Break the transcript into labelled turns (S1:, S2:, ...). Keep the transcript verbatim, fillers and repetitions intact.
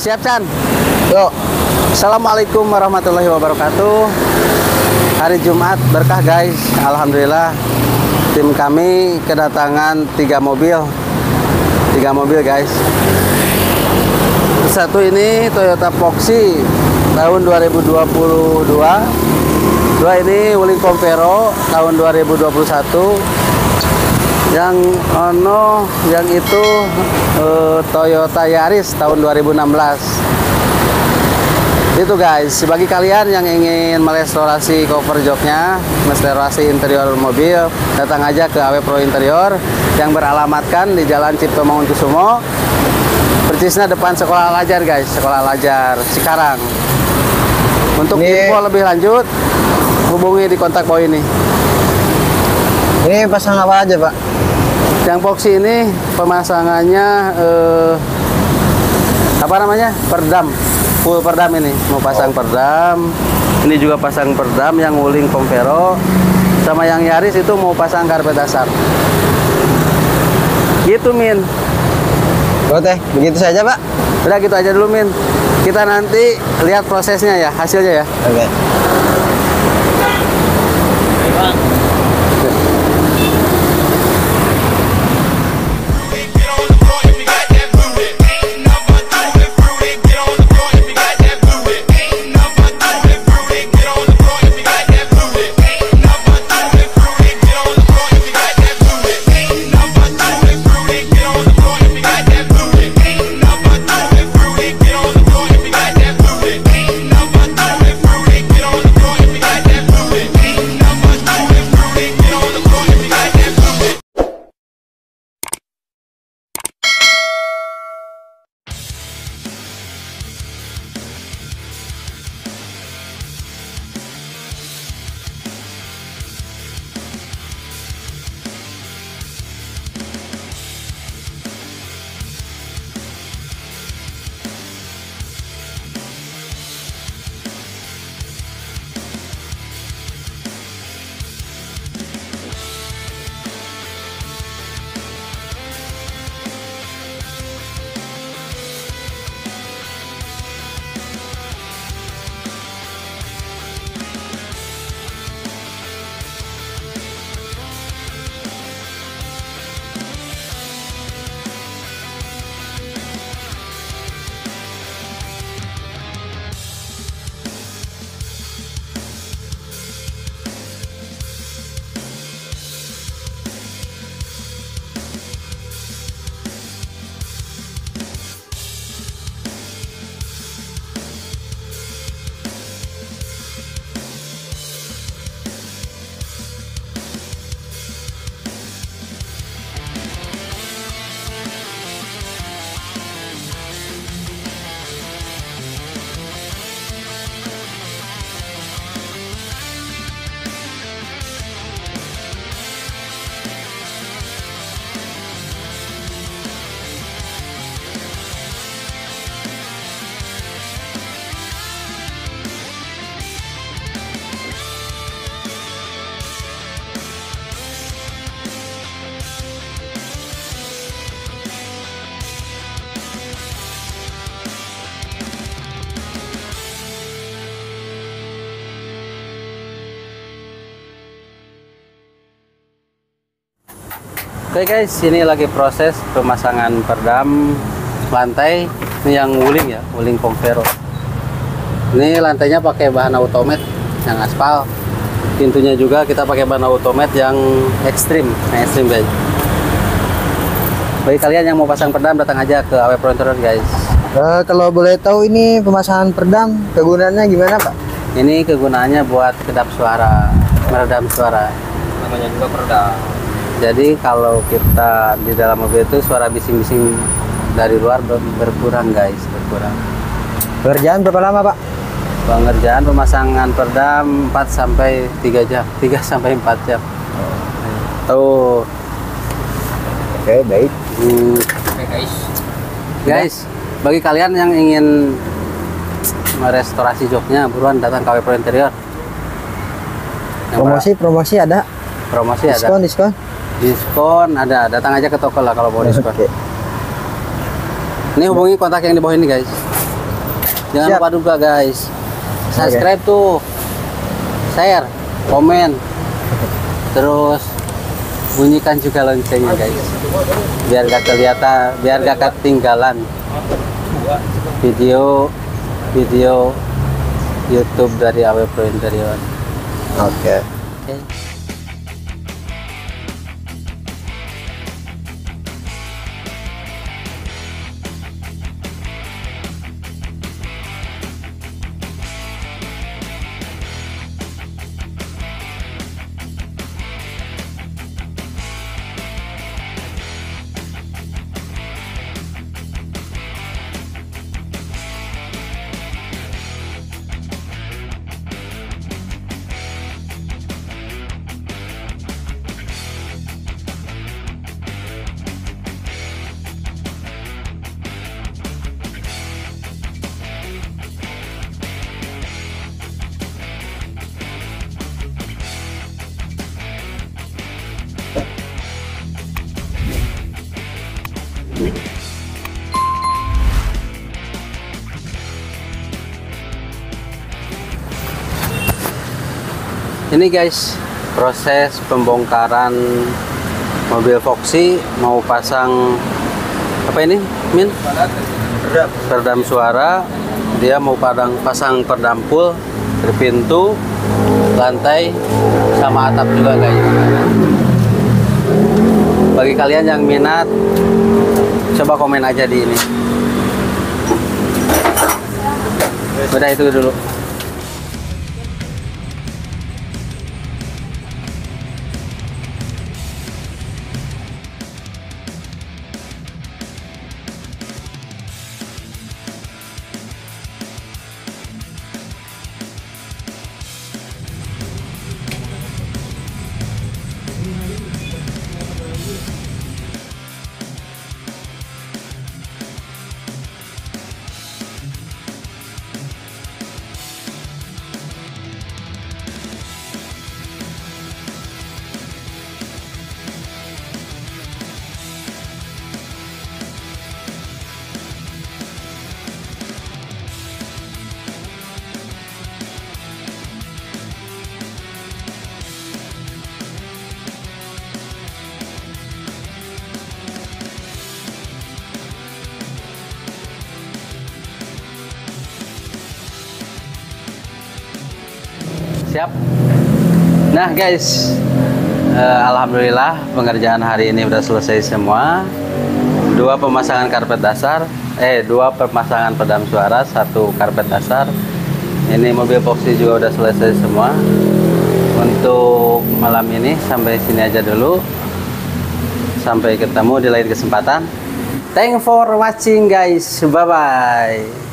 S1: siap Chan?
S2: Yuk.
S1: Assalamualaikum warahmatullahi wabarakatuh. Hari Jumat berkah guys. Alhamdulillah tim kami kedatangan tiga mobil. Tiga mobil guys. Satu ini Toyota Proxy tahun dua ribu dua puluh dua. Dua ini Wuling Pompero tahun dua ribu dua puluh satu. Yang ono yang itu eh, Toyota Yaris tahun dua ribu enam belas. Itu guys, bagi kalian yang ingin merestorasi cover joknya, merestorasi interior mobil, datang aja ke A W Pro Interior yang beralamatkan di Jalan Cipto Mangunkusumo, persisnya depan Sekolah Al-Azhar guys, Sekolah Al-Azhar Cikarang. Untuk
S2: ini,
S1: info lebih lanjut, hubungi di kontak bawah ini.
S2: Ini pasang apa aja Pak?
S1: Yang Proxy ini pemasangannya eh, apa namanya? Perdam. Full perdam ini, mau pasang oh. perdam. Ini juga pasang perdam yang Wuling Pompero. Sama yang Yaris itu mau pasang karpet dasar. Gitu Min.
S2: Oh teh, begitu saja Pak.
S1: Udah gitu aja dulu Min. Kita nanti lihat prosesnya ya, hasilnya ya.
S2: Oke. Okay.
S1: Oke guys, ini lagi proses pemasangan perdam lantai. Ini yang Wuling ya, Wuling Pompero. Ini lantainya pakai bahan automat yang aspal. Pintunya juga kita pakai bahan automat yang ekstrim, yang ekstrim guys. Bagi kalian yang mau pasang perdam, datang aja ke A W Pro Interior guys.
S2: Uh, kalau boleh tahu ini pemasangan perdam kegunaannya gimana Pak?
S1: Ini kegunaannya buat kedap suara, meredam suara.
S2: Namanya juga perdam.
S1: Jadi kalau kita di dalam mobil itu suara bising-bising dari luar ber berkurang guys, berkurang.
S2: Pengerjaan berapa lama Pak?
S1: Pengerjaan pemasangan perdam empat sampai tiga jam, tiga sampai empat jam. Tuh.
S2: Oke, baik.
S1: Hmm.
S2: Oke guys.
S1: Guys, bagi kalian yang ingin merestorasi joknya, buruan datang ke A W Pro Interior.
S2: Promosi, promosi ada?
S1: Promosi ada.
S2: Diskon, diskon?
S1: Diskon ada, datang aja ke toko lah kalau mau diskon.
S2: Okay.
S1: Ini hubungi kontak yang di bawah ini guys. Jangan
S2: Siap.
S1: lupa juga guys, subscribe tuh, share, komen, terus bunyikan juga loncengnya guys, biar gak kelihatan, biar gak ketinggalan video video YouTube dari A W Pro Interior.
S2: Oke.
S1: Oke. Ini guys, proses pembongkaran mobil Foxy, mau pasang apa ini, Min?
S2: Peredam.
S1: Peredam suara. Dia mau padang pasang perdampul dari pintu, lantai, sama atap juga guys. Bagi kalian yang minat, coba komen aja di ini. Udah itu dulu. Siap. Nah guys, eh, alhamdulillah pengerjaan hari ini udah selesai semua. Dua pemasangan karpet dasar, eh dua pemasangan pedam suara, satu karpet dasar. Ini mobil Foxy juga udah selesai semua. Untuk malam ini sampai sini aja dulu. Sampai ketemu di lain kesempatan. Thanks for watching guys. Bye bye.